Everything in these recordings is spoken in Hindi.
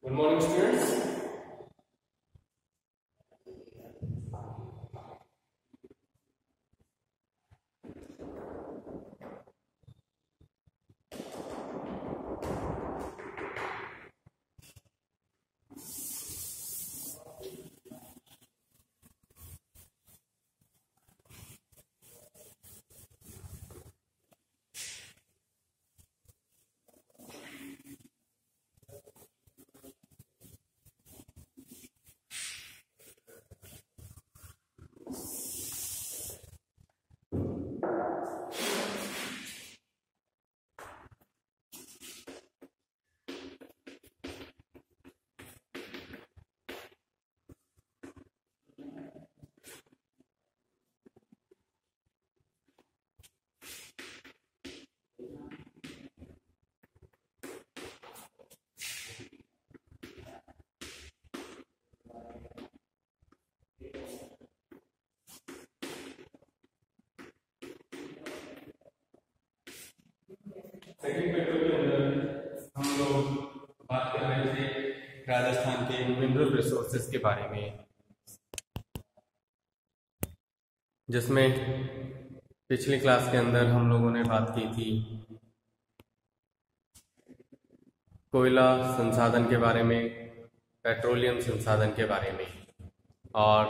Good morning, students. Second paper के अंदर हम लोग बात कर रहे थे राजस्थान के मिनरल रिसोर्सेज के बारे में, जिसमें पिछली क्लास के अंदर हम लोगों ने बात की थी कोयला संसाधन के बारे में, पेट्रोलियम संसाधन के बारे में, और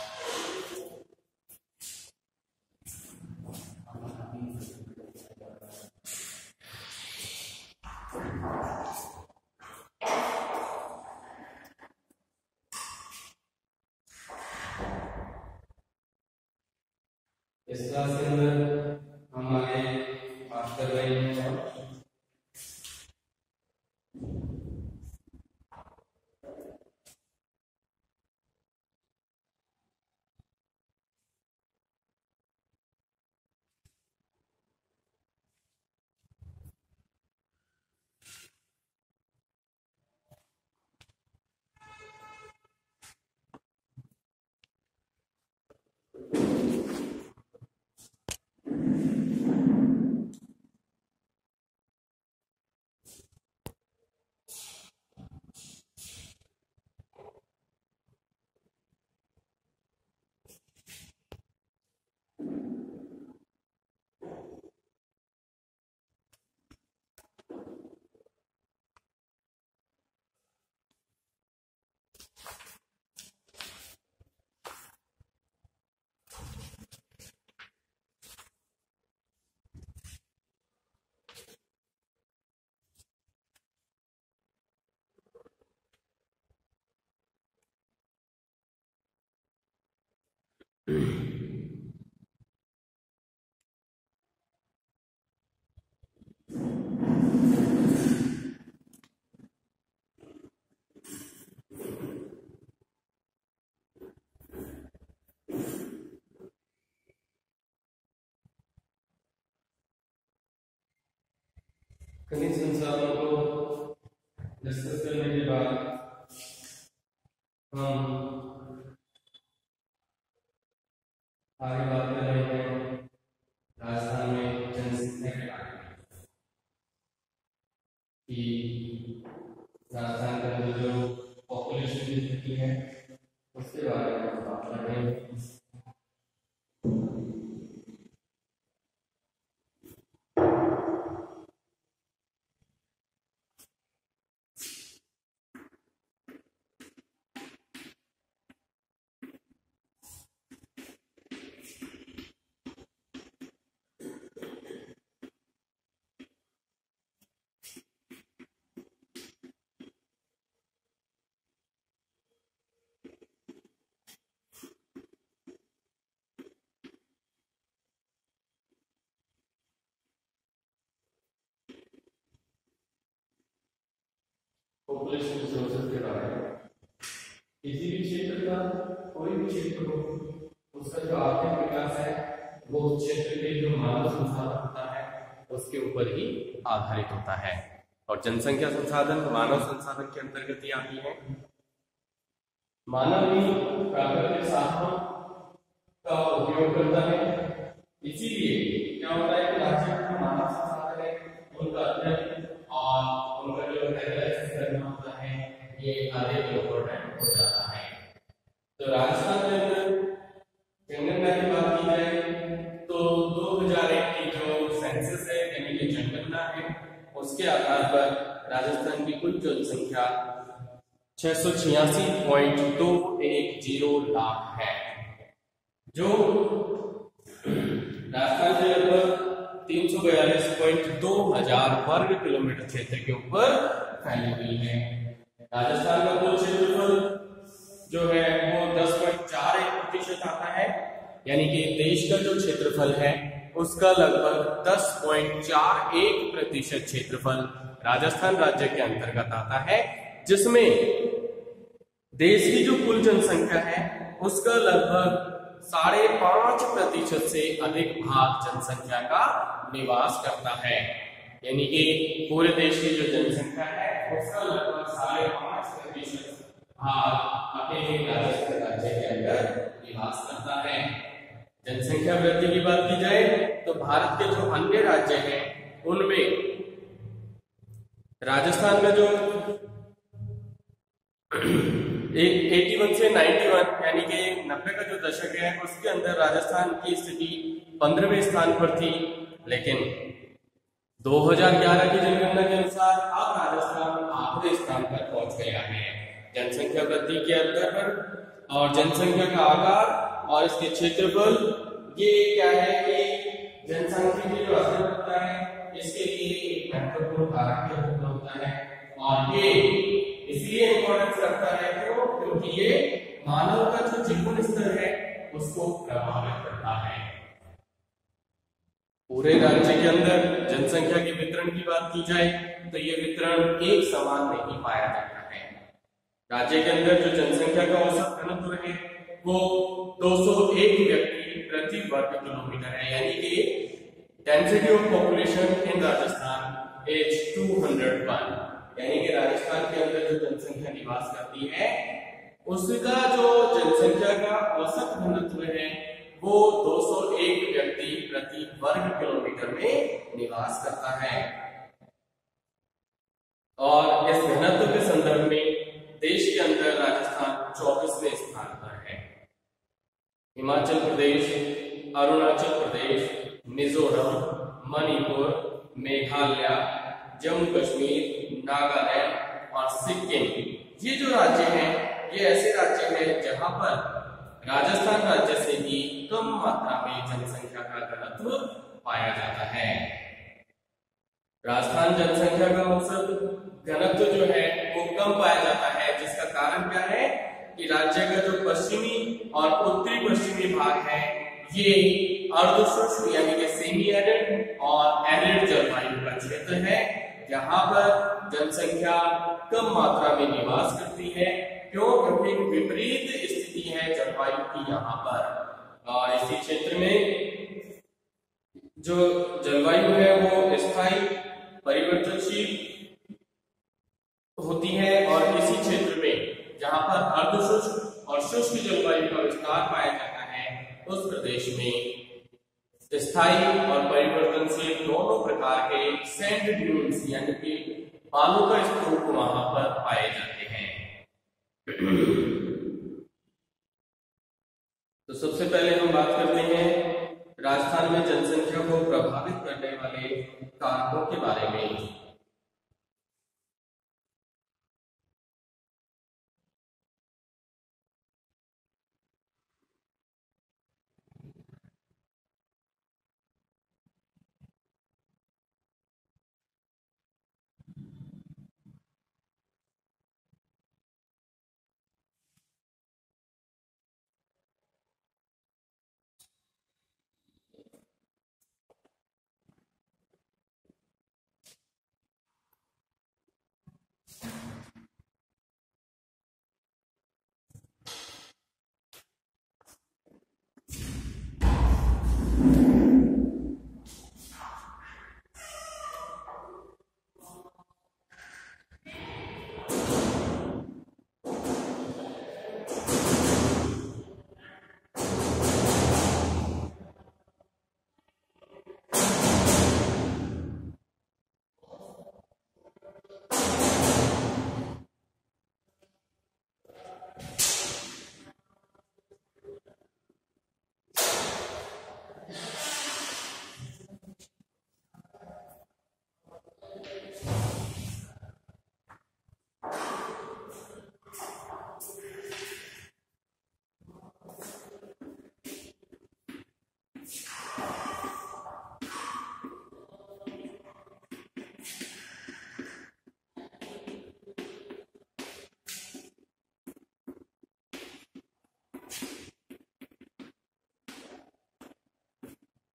इस क्लास के अंदर हम आगे बात कर रहे हैं खनिज संसाधनों को डिस्कस करने के बाद हम आगे बात कर रहे हैं राजस्थान में जनसंख्या के बारे में कि राजस्थान के अंदर जो पॉपुलेशन की स्थिति है उसके बारे में बात कर रहे हैं। पॉपुलेशन रिसोर्सेज के बारे में किसी भी क्षेत्र का कोई भी क्षेत्र हो उसका जो आर्थिक विकास है वो उस क्षेत्र के जो मानव संसाधन होता है उसके ऊपर ही आधारित होता है, और जनसंख्या संसाधन मानव संसाधन के अंतर्गत ही आती है। मानव ही प्राकृतिक साधनों का उपयोग करता है, इसीलिए क्या होता है कि राज्य में मानव संसाधन है उनका अध्ययन और उनका जो करना होता है ये अधिक इम्पोर्टेंट हो जाता है। तो राजस्थान के अंदर जनगणना की बात की जाए तो 2001 की जो सेंसस है यानी कि जनगणना है, उसके आधार पर राजस्थान की कुल जनसंख्या 686.210 लाख है, जो राजस्थान से लगभग 342.2 हजार वर्ग किलोमीटर क्षेत्र के ऊपर फैली हुई है। राजस्थान का कुल क्षेत्रफल जो है वो 10.41% आता है, यानी कि देश का जो क्षेत्रफल है उसका लगभग 10.41% क्षेत्रफल राजस्थान राज्य के अंतर्गत आता है, जिसमें देश की जो कुल जनसंख्या है उसका लगभग 5.5% से अधिक भाग जनसंख्या का निवास करता है, यानी कि पूरे देश की जो जनसंख्या है उसका लगभग 5.5% भाग अकेले राजस्थान राज्य के अंदर निवास करता है। जनसंख्या वृद्धि की बात की जाए तो भारत के जो अन्य राज्य हैं उनमें राजस्थान का जो 81 से 91 यानी कि 90 का जो दशक है उसके अंदर राजस्थान की स्थिति 15वें स्थान पर थी, लेकिन 2011 की जनगणना के अनुसार अब राजस्थान 8वें स्थान पर पहुंच गया है जनसंख्या वृद्धि के अंतर पर। और जनसंख्या का आकार और इसके क्षेत्रफल ये क्या है कि जनसंख्या की जो असर होता है इसके लिए एक महत्वपूर्ण कारक के रूप में होता है, और ये इसलिए इंपॉर्टेंस रखता है क्योंकि ये मानव का जो जीवन स्तर है उसको प्रभावित करता है। पूरे राज्य के अंदर जनसंख्या के वितरण की बात की जाए तो ये वितरण एक समान नहीं पाया जाता है। राज्य के अंदर जो जनसंख्या का औसत घनत्व है वो 201 व्यक्ति प्रति वर्ग किलोमीटर है, यानी कि density of population in Rajasthan is 201, यानी कि राजस्थान के अंदर जो जनसंख्या निवास करती है उसका जो जनसंख्या का औसत घनत्व है वो 201 व्यक्ति प्रति वर्ग किलोमीटर में निवास करता है। और इस घनत्व के संदर्भ में देश के अंदर राजस्थान 24वें स्थान पर है। हिमाचल प्रदेश, अरुणाचल प्रदेश, मिजोरम, मणिपुर, मेघालय, जम्मू कश्मीर, नागालैंड और सिक्किम, ये जो राज्य हैं ये ऐसे राज्य हैं जहां पर राजस्थान राज्य से भी कम मात्रा में जनसंख्या का घनत्व पाया जाता है। राजस्थान जनसंख्या का औसत घनत्व जो है वो कम पाया जाता है, जिसका कारण क्या है कि राज्य का जो पश्चिमी और उत्तरी पश्चिमी भाग है ये अर्धशुष्क यानी कि सेमी एरिड और एरिड जलवायु का क्षेत्र है, जहां पर जनसंख्या कम मात्रा में निवास करती है। क्योंकि विपरीत स्थिति है जलवायु की यहाँ पर, और इसी क्षेत्र में जो जलवायु है वो स्थायी परिवर्तनशील होती है, और इसी क्षेत्र में जहां पर अर्धशुष्क और शुष्क जलवायु का विस्तार पाया जाता है उस प्रदेश में स्थायी और परिवर्तनशील दोनों प्रकार के सैंड ड्यून्स यानी कि बालू का स्तूप वहां पर पाए जाते हैं। तो सबसे पहले हम बात करते हैं राजस्थान में जनसंख्या को प्रभावित करने वाले कारकों के बारे में।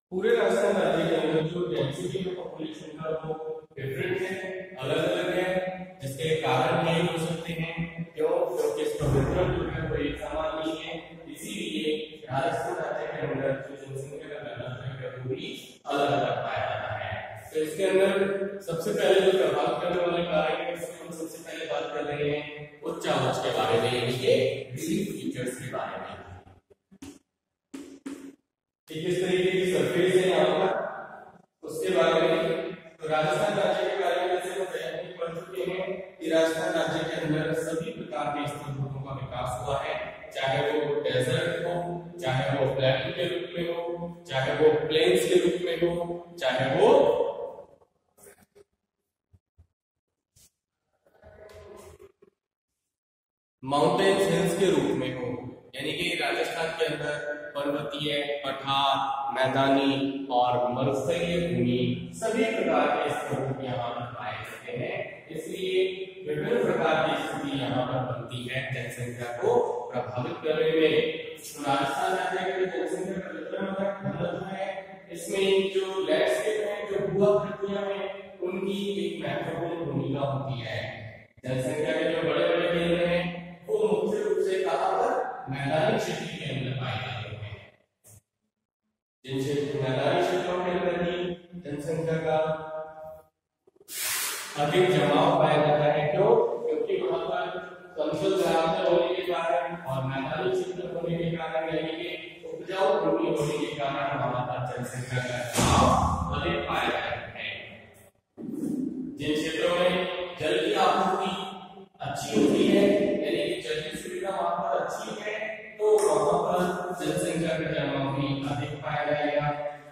पूरे राजस्थान राज्य के अंदर जो डेंसिटी ऑफ पॉपुलेशन का वो डिफरेंट है, अलग अलग है, जिसके कारण ये हो सकते हैं। क्यों? क्योंकि इसका वितरण जो है वो एक समान नहीं है, इसीलिए राजस्थान राज्य के अंदर जो जनसंख्या का घनत्व है वो भी अलग अलग पाया जाता है। तो इसके अंदर सबसे पहले जो प्रभावित करने वाले कारक है उसमें हम सबसे पहले बात कर रहे हैं उच्च आवाज के बारे में, यानी कि रिलीफ फीचर्स के बारे में। किस तरीके की सरफेस है यहाँ पर उसके बारे में। तो राजस्थान राज्य के बारे में जैसे हम पहले पढ़ चुके हैं कि राजस्थान राज्य के अंदर सभी प्रकार के स्थलभूमों का विकास हुआ है, चाहे वो डेजर्ट हो, चाहे वो प्लेटू के रूप में हो, चाहे वो प्लेन्स के रूप में हो, चाहे वो माउंटेन्स हिल्स के रूप में हो। यानी कि राजस्थान के अंदर पर्वतीय, पठार, मैदानी और मरुस्थलीय भूमि सभी प्रकार के स्थल यहाँ पर पाए जाते हैं, इसलिए विभिन्न प्रकार की स्थिति यहाँ पर बनती है जनसंख्या को प्रभावित करने में। राजस्थान राज्य की जनसंख्या का वितरण घनत्व है, इसमें जो लैंडस्केप है, जो भू-आकृतियां हैं, उनकी एक महत्वपूर्ण भूमिका होती है। जनसंख्या के जो बड़े बड़े केंद्र हैं वो मुख्य रूप से कहां पर? मैदानी क्षेत्र के अंदर पाए जाते हैं। जिन क्षेत्र मैदानी क्षेत्रों के अंदर ही जनसंख्या का अधिक जमाव पाया जाता है। क्यों? क्योंकि वहां पर समतल जलाशय होने के कारण और मैदानी क्षेत्र होने के कारण, यानी कि उपजाऊ भूमि होने के कारण वहां पर जनसंख्या का जमाव अधिक पाया जाता है। जिन क्षेत्रों में जल की आपूर्ति अच्छी होती है, यानी कि जल की सुविधा वहां पर अच्छी है, तो वहां पर जनसंख्या का जमाव भी अधिक पाया जाएगा।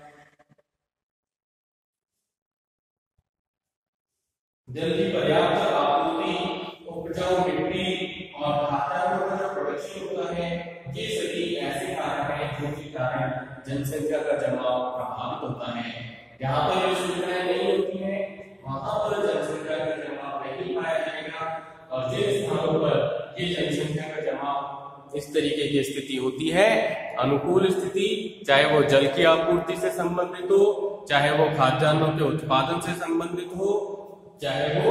जल की पर्याप्त आपूर्ति, उपजाऊ मिट्टी और खाद्यान्नों का जो प्रोडक्शन होता है, ये सभी ऐसे कारक हैं जिनके कारण जनसंख्या का जमाव प्रभावित होता है। जहां पर ये सुविधाएं नहीं होती हैं वहां पर जनसंख्या का जमाव नहीं पाया जाएगा, और जिन स्थानों पर ये जनसंख्या का जमाव इस तरीके की स्थिति होती है, अनुकूल स्थिति, चाहे वो जल की आपूर्ति से संबंधित हो, चाहे वो खाद्यान्नों के उत्पादन से संबंधित हो, चाहे वो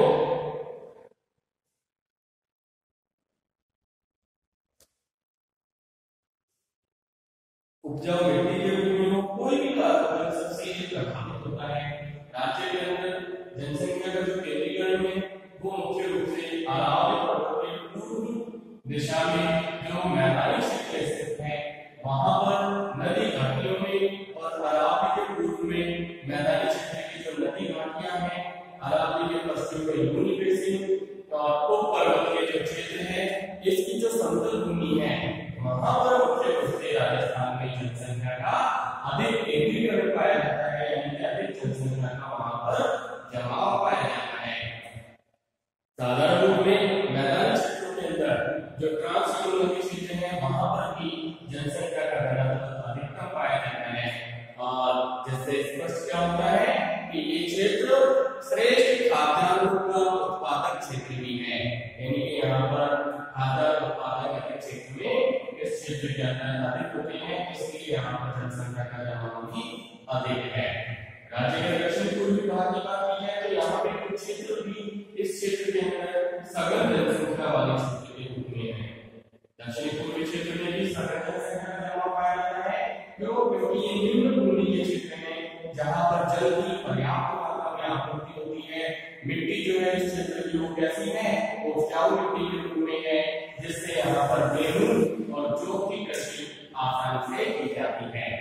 उपजाऊ मिट्टी के रूप में हो, कोई भी कारक सबसे प्रभावित होता है। राज्य के अंदर जनसंख्या का जो केंद्रीकरण है वो मुख्य रूप से अरावली पर्वत के पूर्व दिशा में जो मैदानी क्षेत्र स्थित है वहां पर नदी घाटियों में, और अरावली के पूर्व में मैदानी क्षेत्र की जो नदी घाटियां हैं, अरावली के पश्चिम में यूनी बेसिन और उप पर्वत के जो क्षेत्र है, इसकी जो समतल भूमि है वहां पर मुख्य रूप से राजस्थान में जनसंख्या का अधिक केंद्रीकरण पाया जाता है, यानी कि अधिक जनसंख्या का वहां पर जमाव पाया जाता है। साधारण रूप में मैदानी क्षेत्रों के अंदर जो ट्रांस यूरोपीय क्षेत्र है वहां पर भी जनसंख्या का घनत्व अधिकतम पाया जाता है, और जिससे स्पष्ट क्या होता है कि ये क्षेत्र श्रेष्ठ खाद्यान्नों का उत्पादक क्षेत्र भी है, यानी कि यहाँ पर खाद्यान्न उत्पादक के क्षेत्र में इस क्षेत्र के अंदर अधिक होते हैं, इसलिए यहाँ पर जनसंख्या का जमाव भी अधिक है। राज्य के दक्षिण पूर्वी भाग की बात की जाए तो यहाँ पे कुछ क्षेत्र भी इस क्षेत्र के अंदर सघन जनसंख्या वाले क्षेत्र के रूप में है। दक्षिण पूर्वी क्षेत्र में भी सघन जनसंख्या का जमाव पाया जाता है। क्यों? क्योंकि ये निम्न भूमि के क्षेत्र हैं जहाँ पर जल की पर्याप्त मात्रा में आपूर्ति होती है। मिट्टी जो है इस क्षेत्र की वो कैसी है? उपजाऊ मिट्टी के रूप में है, जिससे यहाँ पर गेहूं और जौ की कृषि आसानी से की जाती है।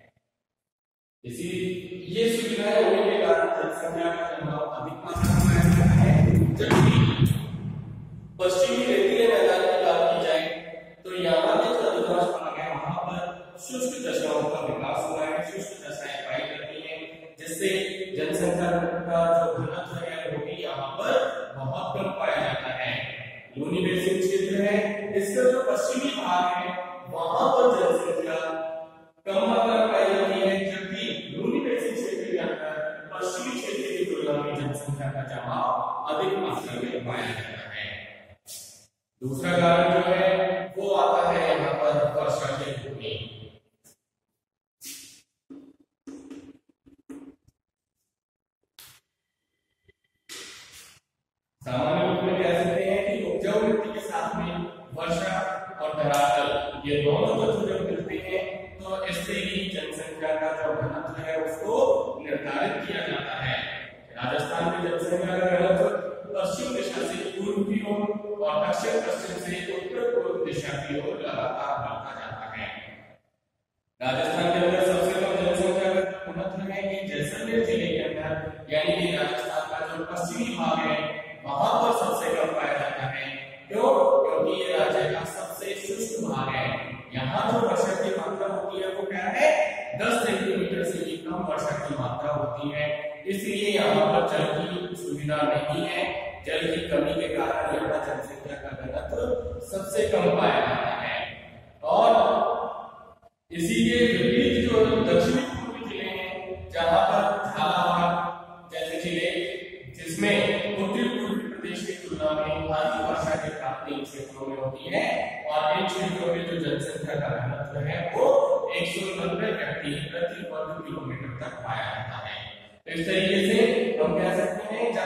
इसी ये सुविधाएं होने के कारण जनसंख्या का जमाव अधिक मात्रा में रहता है। जबकि पश्चिमी रेतीले मैदान की बात की जाए तो यहाँ के जो अधिकांश भाग है वहां पर शुष्क दशाओं का विकास हुआ है, शुष्क दशाएं पाई जाती हैं, जिससे जनसंख्या का जो घनत्व है वो भी यहाँ पर बहुत कम पाया जाता है। यूनी बेसिन क्षेत्र है, इसका जो पश्चिमी भाग है वहां पर जनसंख्या कम मात्रा में पाई जाती है, जबकि यूनी बेसिन क्षेत्र के अंदर पश्चिमी क्षेत्र की तुलना में जनसंख्या का जमाव अधिक मात्रा में पाया जाता है। दूसरा कारण जो है वो आता है यहाँ पर वर्षा के रूप में। की ओर और दक्षिण पश्चिम से उत्तर पूर्व दिशा की ओर लगातार बढ़ता जाता है। राजस्थान के अंदर सबसे कम जनसंख्या घनत्व है कि जैसलमेर जिले के अंदर, यानी कि राजस्थान का जो पश्चिमी भाग है वहां पर सबसे कम पाया जाता है। क्यों? क्योंकि ये राज्य का सबसे शुष्क भाग है। यहाँ जो वर्षा की मात्रा होती है वो क्या है, 10 सेंटीमीटर से भी कम वर्षा की मात्रा होती है। इसलिए यहाँ पर जल की सुविधा नहीं है। जल की कमी के कारण यहाँ जनसंख्या का घनत्व सबसे कम पाया जाता है। और इसी के विपरीत जो दक्षिणी पूर्वी जिले हैं, जहाँ पर झालावाड़ जैसे जिले, जिसमें उत्तरी पूर्वी प्रदेश की तुलना में अधिक वर्षा की प्राप्ति इन क्षेत्रों में होती है, और इन क्षेत्रों में जो जनसंख्या का घनत्व है वो 190 व्यक्ति प्रति वर्ग किलोमीटर तक पाया जाता है। तो इस तरीके से हम कह सकते हैं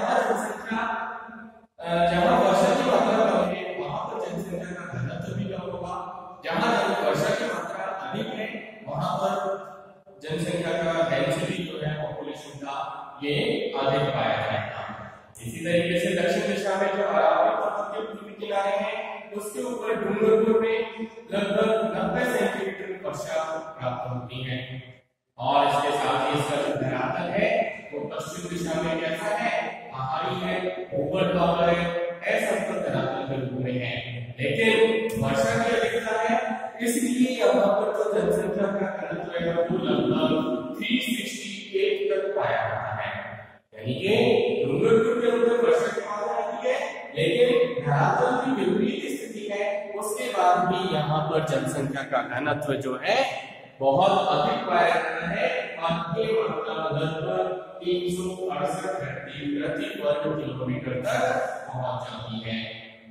जहां वर्षा की मात्रा कम है वहां पर जनसंख्या का घनत्व भी कम होगा, जहां वर्षा की मात्रा अधिक है वहां पर जनसंख्या का डेंसिटी जो है पॉपुलेशन का ये अधिक पाया जाएगा। इसी तरीके से दक्षिण दिशा में जो अरावली पर्वत के पूर्वी किनारे हैं उसके ऊपर डूंगरपुर में लगभग 90 सेंटीमीटर वर्षा प्राप्त होती है, और इसके साथ ही इसका जो धरातल है वो पश्चिम दिशा में कैसा है, पहाड़ी है, ऊबड़ खाबड़ है, असमतल धरातल के रूप में है। लेकिन वर्षा की अधिकता है, इसलिए यहाँ पर जो जनसंख्या का घनत्व है वो लगभग 368 तक पाया जाता है। यानी कि डूंगरपुर के अंदर वर्षा की मात्रा अधिक है, लेकिन धरातल की विपरीत स्थिति है, उसके बाद भी यहाँ पर जनसंख्या का घनत्व जो है बहुत अधिक पाया जाता है, और ये मात्रा लगभग 368 व्यक्ति प्रति वर्ग किलोमीटर तक पहुंच जाती है।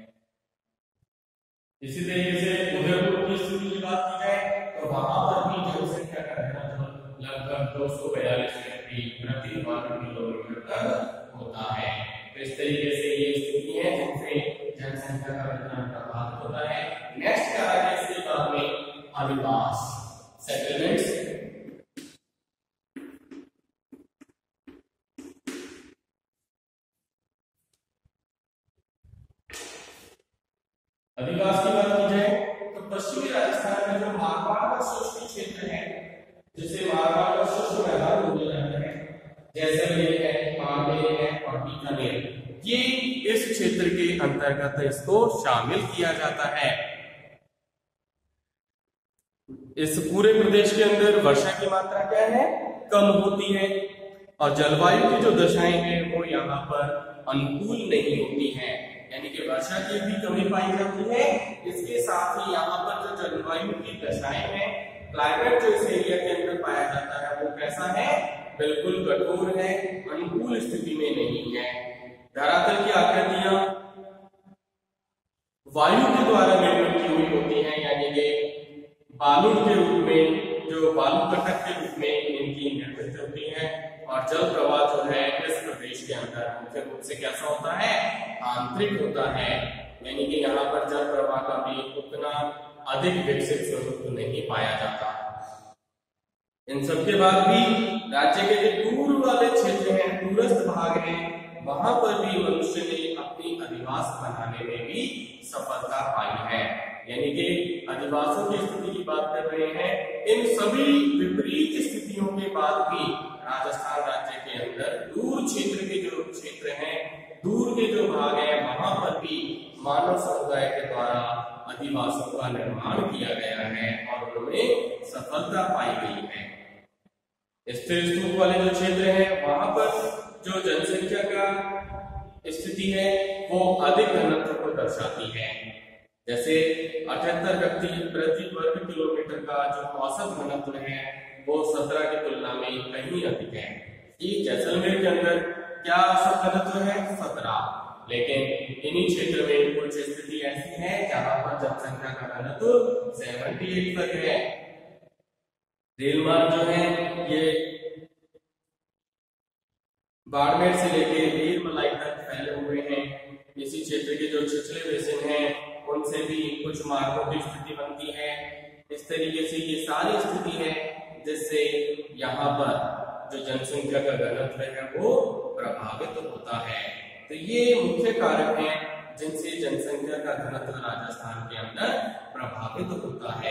इसी तरीके से उदयपुर की स्थिति की बात की जाए तो वहां पर भी जनसंख्या का घनत्व लगभग 242 व्यक्ति प्रति वर्ग किलोमीटर तक होता है। तो इस तरीके से ये स्थिति है जिनसे जनसंख्या का वितरण प्रभावित होता है। नेक्स्ट का आगे इसके बाद में अधिवास सेटलमेंट्स। अधिवास की बात की जाए तो पश्चिमी राजस्थान में जो मारवाड़ का शुष्क क्षेत्र है, जिसे मारवाड़ का शुष्क मैदान बोला जाता है, जैसलमेर है, बाड़मेर है और बीकानेर, ये इस क्षेत्र के अंतर्गत इसको शामिल किया जाता है। इस पूरे प्रदेश के अंदर वर्षा की मात्रा क्या है, कम होती है, और जलवायु की जो दशाएं हैं वो यहाँ पर अनुकूल नहीं होती हैं, यानी कि वर्षा की भी कमी पाई जाती है। इसके साथ ही यहाँ पर जो जलवायु की दशाएं हैं, क्लाइमेट जो इस एरिया के अंदर पाया जाता है वो कैसा है, बिल्कुल कठोर है, अनुकूल स्थिति में नहीं है। धरातल की आकृतियां वायु के द्वारा निर्मित की हुई होती हैं, यानी कि बालू के रूप में, जो बालू कटक के रूप में इनकी निर्मित होती है, और जल प्रवाह जो है इस प्रदेश के अंदर मुख्य रूप से कैसा होता है, आंतरिक होता है, यानी कि यहाँ पर जल प्रवाह का भी उतना अधिक विकसित स्वरूप नहीं पाया जाता। इन सबके बाद भी राज्य के जो दूर वाले क्षेत्र हैं, दूरस्थ भाग हैं, वहां पर भी मनुष्य ने अपनी अधिवास बनाने में भी सफलता पाई है। यानी कि अधिवासों की स्थिति की बात कर रहे हैं। इन सभी विपरीत स्थितियों के बाद भी राजस्थान राज्य के अंदर दूर क्षेत्र के जो क्षेत्र हैं, दूर के जो भाग हैं, वहां पर भी मानव समुदाय के द्वारा अधिवासों का निर्माण किया गया है और उनमें सफलता पाई गई है। स्थिर स्तूप वाले जो क्षेत्र हैं वहां पर जो जनसंख्या का स्थिति है वो अधिक घनत्व को दर्शाती है। जैसे 78 व्यक्ति प्रति वर्ग किलोमीटर का जो औसत घनत्व है वो 17 की तुलना में कहीं अधिक है। ये जैसलमेर के अंदर क्या औसत घनत्व है, 17, लेकिन इन्हीं क्षेत्र में कुछ स्थिति ऐसी है जहां पर जनसंख्या का घनत्व 78 तक है। रेल मार्ग जो है ये बाड़मेर से लेके वीरमलाई तक फैले हुए हैं। इसी क्षेत्र के जो छिछले बेसिन हैं उनसे भी कुछ मार्गों की स्थिति बनती है। इस तरीके से ये सारी स्थिति है जिससे यहाँ पर जो जनसंख्या का घनत्व है वो प्रभावित होता है। तो ये मुख्य कारक हैं जिनसे जनसंख्या का घनत्व राजस्थान के अंदर प्रभावित होता है।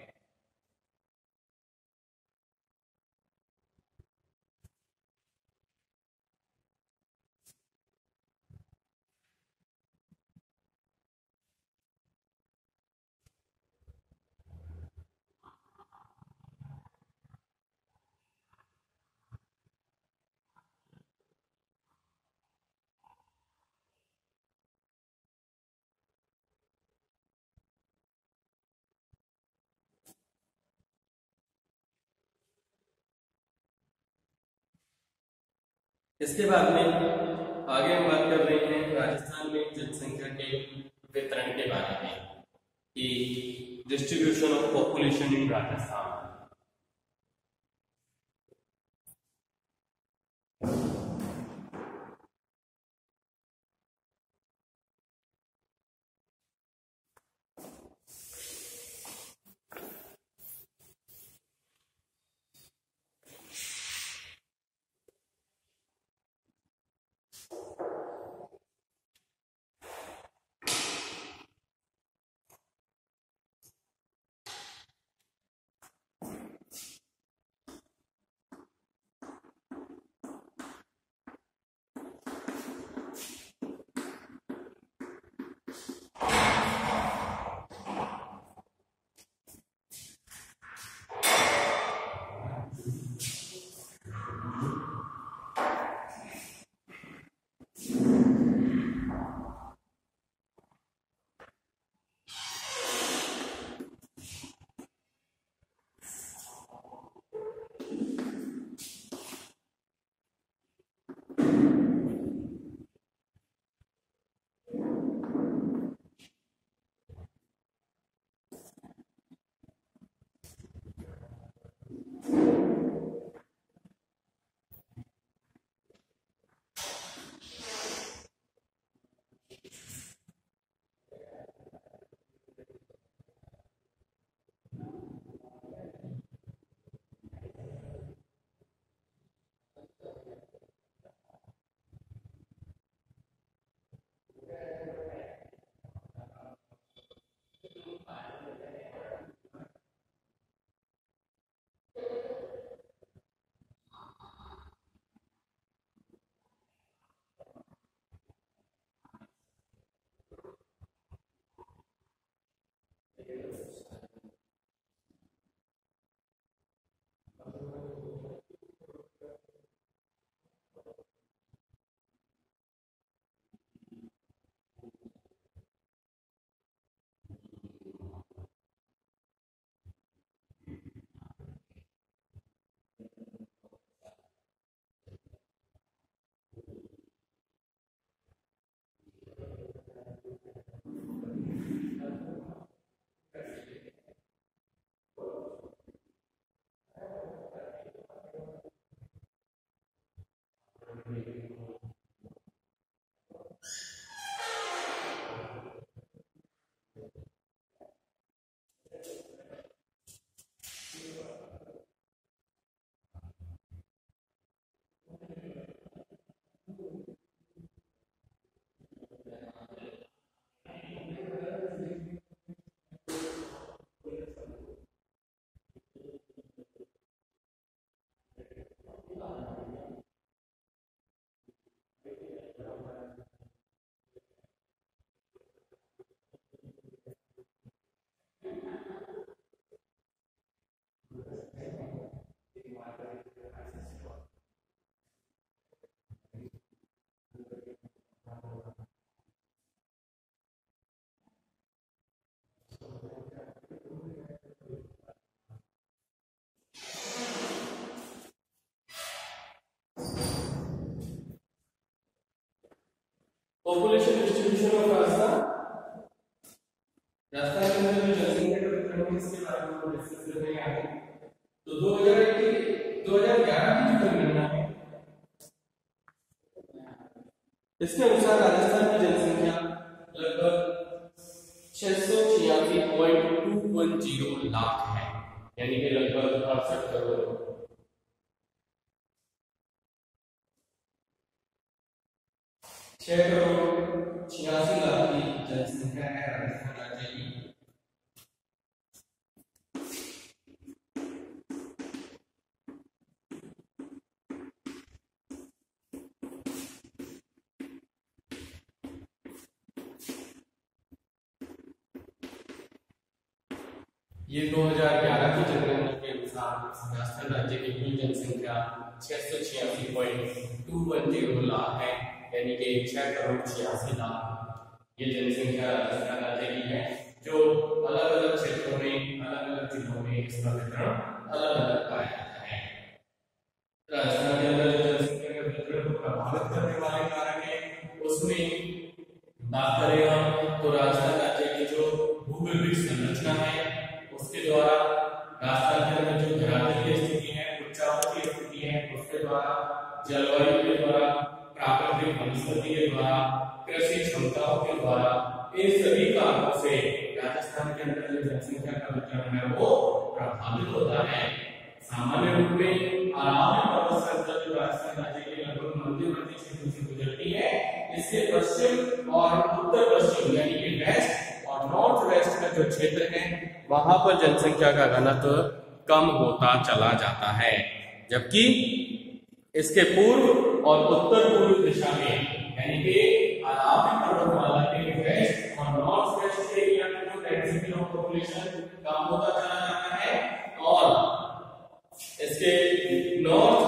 इसके बाद में आगे हम बात कर रहे हैं राजस्थान में जनसंख्या के वितरण के बारे में कि distribution of population in Rajasthan. Population distribution of Rajasthan, Rajasthan के अंदर जो जनसंख्या का वितरण है इसके बारे में हम डिस्कस कर रहे हैं आगे। तो 2011 की जो जनगणना है इसके अनुसार राजस्थान की जनसंख्या लगभग 686.210 लाख है, यानी कि लगभग 68 करोड़। 6 करोड़ 86 लाख जनसंख्या है राजस्थान राज्य की। ये 2011 की जनगणना के अनुसार राजस्थान राज्य की कुल जनसंख्या 686.210 लाख है, यानी कि 6,86,00,000 ये जनसंख्या राजस्थान राज्य की है, जो अलग अलग क्षेत्रों में अलग अलग जिलों में इसका वितरण अलग अलग पाया जाता है। राजस्थान के अंदर जो जनसंख्या के वितरण को प्रभावित करने वाले कारक है उसमें बात करें हम तो राजस्थान राज्य की जो भूगर्भिक संरचना है उसके द्वारा, राजस्थान के अंदर जो धरातल की स्थिति है, उच्चाओं की स्थिति है उसके द्वारा, जलवायु के द्वारा, प्राकृतिक वनस्पति के द्वारा, कृषि क्षमताओं के द्वारा, इन सभी कारणों से राजस्थान के अंदर जो जनसंख्या का वितरण है वो प्रभावित होता है। सामान्य रूप में अरावली पर्वत श्रृंखला जो राजस्थान राज्य के लगभग मध्यवर्ती क्षेत्रों से गुजरती है, इसके पश्चिम और उत्तर पश्चिम यानी कि वेस्ट और नॉर्थ वेस्ट का जो क्षेत्र है वहां पर जनसंख्या का घनत्व कम होता चला जाता है, जबकि इसके पूर्व और उत्तर पूर्व दिशा में यानी कि अरावली पर्वतमाला के वेस्ट और नॉर्थ वेस्ट एरिया में जो डेंसिटी ऑफ पॉपुलेशन कम होता चला जाता है, और इसके नॉर्थ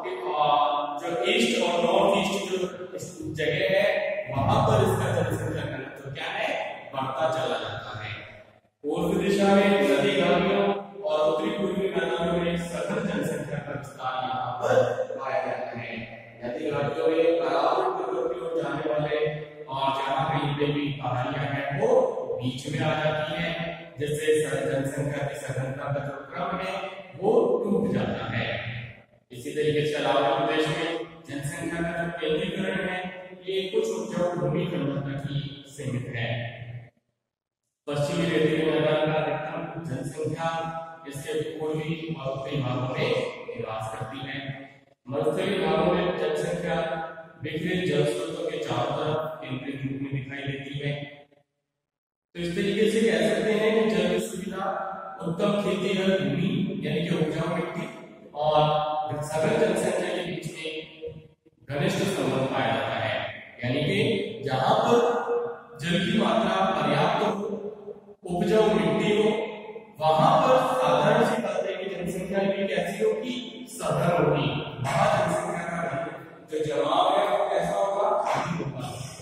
जो ईस्ट और नॉर्थ ईस्ट जो जगह है वहां पर इसका जनसंख्या घनत्व क्या है बढ़ता चला जाता है। पूर्व दिशा में नदी घाटियों और उत्तरी पूर्वी मैदानों में सघन जनसंख्या का विस्तार यहाँ पर पाया जाता है। नदी घाटियों में अरावली पर्वत की ओर जाने वाले और जहाँ कहीं पे भी पहाड़ियां हैं वो बीच में आ जाती हैं, जिससे जनसंख्या की सघनता का जो क्रम है वो टूट जाता है। इसी तरीके से अरावली प्रदेश में जनसंख्या का जो केंद्रीकरण है ये कुछ उपजाऊ भूमि खंडों तक ही सीमित है। पश्चिमी रेतीले मैदान का अधिकतम जनसंख्या इसके पूर्वी और उत्तरी भागों में निवास करती है। मध्यवर्ती भागों में जनसंख्या बिखरे जल स्रोतों के चारों तरफ केंद्रित रूप में दिखाई देती है। तो इस तरीके से कह सकते हैं कि जल की सुविधा, उत्तम खेती हर भूमि यानी कि उपजाऊ मिट्टी और सघन जनसंख्या के बीच में घनिष्ठ संबंध पाया जाता है, यानी कि जहां पर जल की मात्रा पर्याप्त हो, उपजाऊ मिट्टी हो, वहां पर साधारण सी बात है कि जनसंख्या भी कैसी होगी, सघन होगी। वहां जनसंख्या का जो जमाव है वो कैसा होगा, भारी होगा।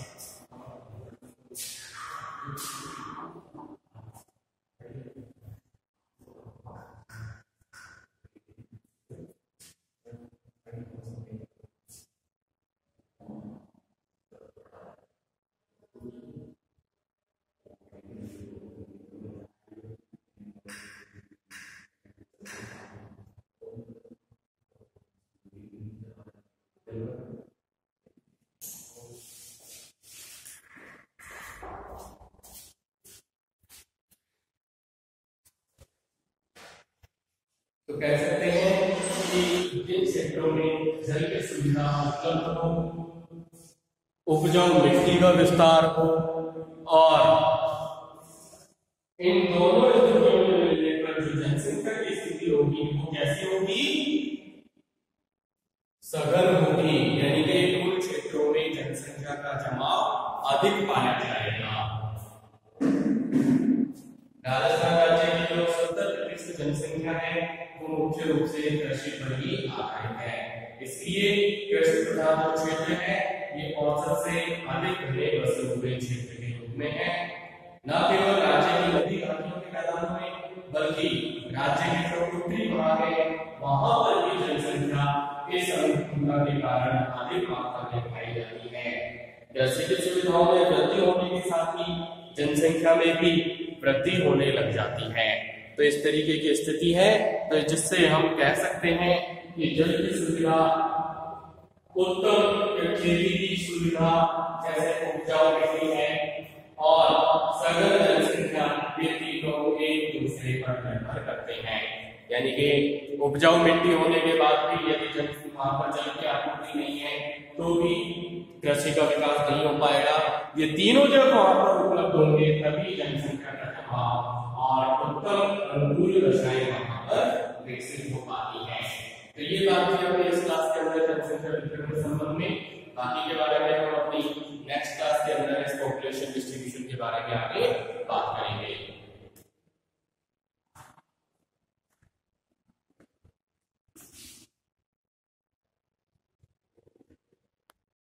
तो कह सकते हैं कि जिन क्षेत्रों में जल की सुविधा उपलब्ध हो, उपजाऊ मिट्टी का विस्तार हो और इन दोनों स्थितियों में मिलने पर जो जनसंख्या की स्थिति होगी वो कैसी होगी, सघन होगी, यानी कि कुल क्षेत्रों में जनसंख्या का जमाव अधिक पाया जाएगा। राजस्थान राज्य की जो 70% जनसंख्या है वो मुख्य रूप से कृषि पर ही आधारित है, इसलिए कृषि प्रधान जो क्षेत्र है ये औसत से अधिक घने बसे हुए क्षेत्र के रूप में है। न केवल राज्य की नदी घाटियों के मैदानों में बल्कि राज्य के जो उत्तरी भाग है वहां पर भी जनसंख्या इस अनुकूलता के कारण अधिक मात्रा में पाई जाती है। कृषि की सुविधाओं में वृद्धि होने के साथ ही जनसंख्या में भी वृद्धि होने लग जाती है। तो इस तरीके की स्थिति है, तो जिससे हम कह सकते हैं कि जल की सुविधा, उत्तम खेती की सुविधा जैसे उपजाऊ मिट्टी है और सघन जनसंख्या, ये तीनों एक दूसरे पर निर्भर करते हैं। यानी कि उपजाऊ मिट्टी होने के बाद भी यदि वहां पर जल की आपूर्ति नहीं है तो भी कृषि का विकास नहीं हो पाएगा। ये तीनों जब वहां पर उपलब्ध होंगे तभी जनसंख्या का प्रभाव और उत्तम अनुकूल रसायन वहां पर विकसित हो पाती है। तो ये बात थी अपने इस क्लास के अंदर जनसंख्या वितरण के संबंध में। बाकी के बारे में हम अपनी नेक्स्ट क्लास के अंदर इस पॉपुलेशन डिस्ट्रीब्यूशन के बारे में आगे